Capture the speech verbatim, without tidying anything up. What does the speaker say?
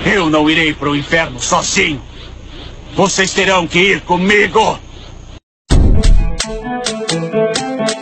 Eu não irei para o inferno sozinho. Vocês terão que ir comigo.